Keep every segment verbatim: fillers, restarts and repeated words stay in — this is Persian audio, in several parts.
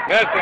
مرسی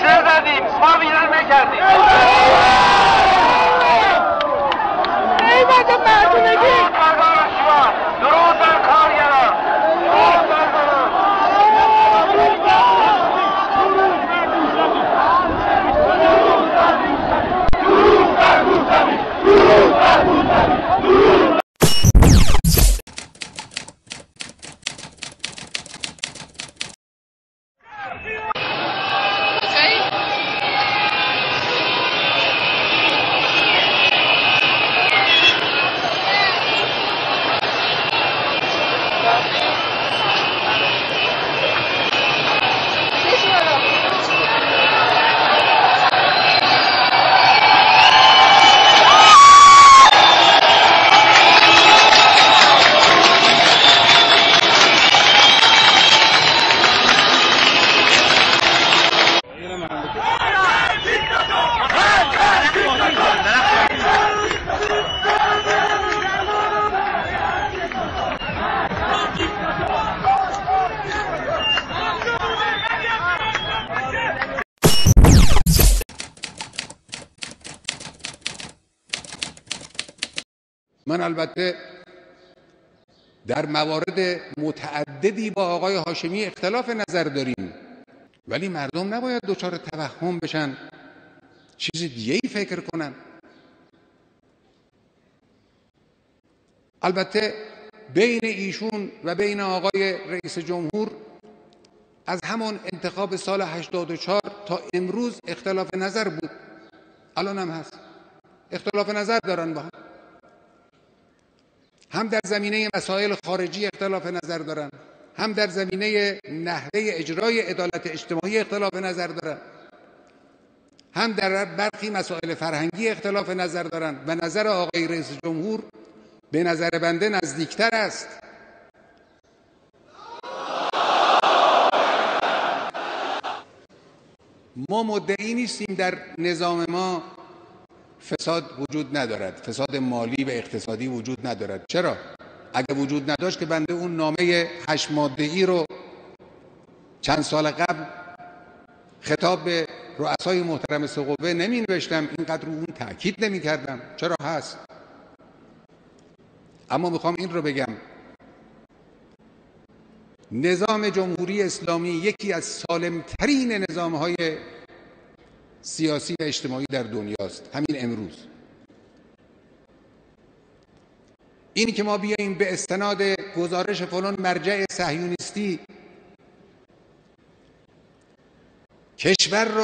موسیقی زدیم، ما ویران نکردیم. قیمت مردونگی درود بر کارگران، درود بر زنان. من البته در موارد متعددی با آقای هاشمی اختلاف نظر داریم، ولی مردم نباید دچار توهم بشن، چیز دیگه ای فکر کنن. البته بین ایشون و بین آقای رئیس جمهور از همون انتخاب سال هشتاد و چهار تا امروز اختلاف نظر بود، الان هم هست، اختلاف نظر دارن با هم. هم در زمینه مسائل خارجی اختلاف نظر دارن، هم در زمینه نحوه اجرای عدالت اجتماعی اختلاف نظر دارن، هم در برخی مسائل فرهنگی اختلاف نظر دارن و نظر آقای رئیس جمهور به نظر بنده نزدیکتر است. ما مدعی نیستیم در نظام ما فساد وجود ندارد، فساد مالی و اقتصادی وجود ندارد. چرا؟ اگه وجود نداشت که بنده اون نامه هشت ماده‌ای رو چند سال قبل خطاب به رؤسای محترم سه قوه نمی نوشتم، اینقدر رو اون تأکید نمی کردم. چرا هست؟ اما میخوام این رو بگم، نظام جمهوری اسلامی یکی از سالمترین نظام‌های سیاسی و اجتماعی در دنیاست. همین امروز اینی که ما بیاییم به استناد گزارش فلان مرجع صهیونیستی کشور رو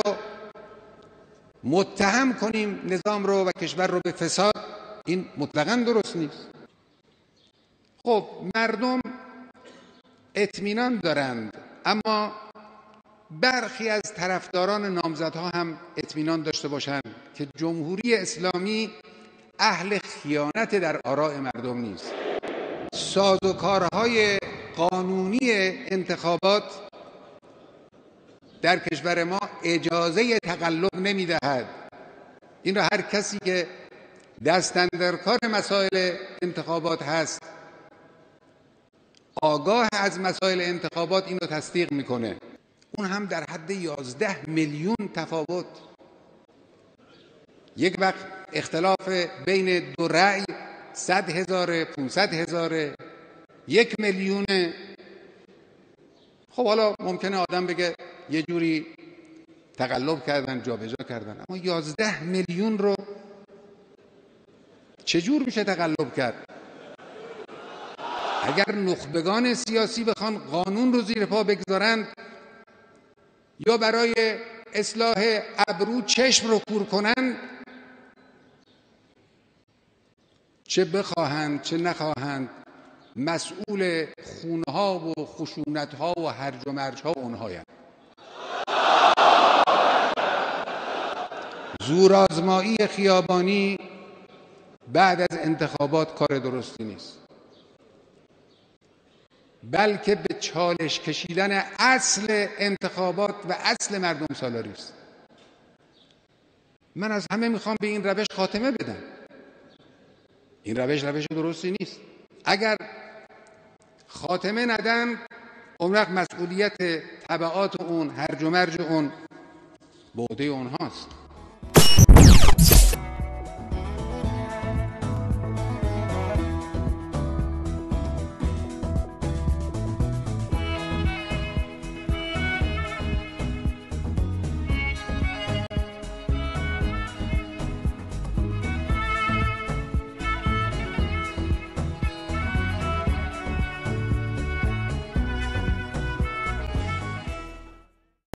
متهم کنیم، نظام رو و کشور رو به فساد، این مطلقاً درست نیست. خب مردم اطمینان دارند، اما برخی از طرفداران نامزدها هم اطمینان داشته باشند که جمهوری اسلامی اهل خیانت در آراء مردم نیست. سازوکارهای قانونی انتخابات در کشور ما اجازه تقلب نمیدهد. این را هر کسی که دست اندر کار مسائل انتخابات هست، آگاه از مسائل انتخابات، این رو تصدیق میکنه. اون هم در حد یازده میلیون تفاوت. یک وقت اختلاف بین دو رأی صد هزار، پونصد هزار، یک میلیونه. خب حالا ممکنه آدم بگه یه جوری تقلب کردن، جابجا کردن، اما یازده میلیون رو چجور میشه تقلب کرد؟ اگر نخبگان سیاسی بخوان قانون رو زیر پا بگذارند یا برای اصلاح ابرو چشم رو کور کنند، چه بخواهند چه نخواهند، مسئول خونها و خشونتها و هرج و مرجها اونهاند. زورآزمایی خیابانی بعد از انتخابات کار درستی نیست، بلکه به چالش کشیدن اصل انتخابات و اصل مردم سالاری است. من از همه میخوام به این روش خاتمه بدم. این روش روش درستی نیست. اگر خاتمه ندن، اون وقت مسئولیت تبعات اون، هرج و مرج اون به عهده اونهاست.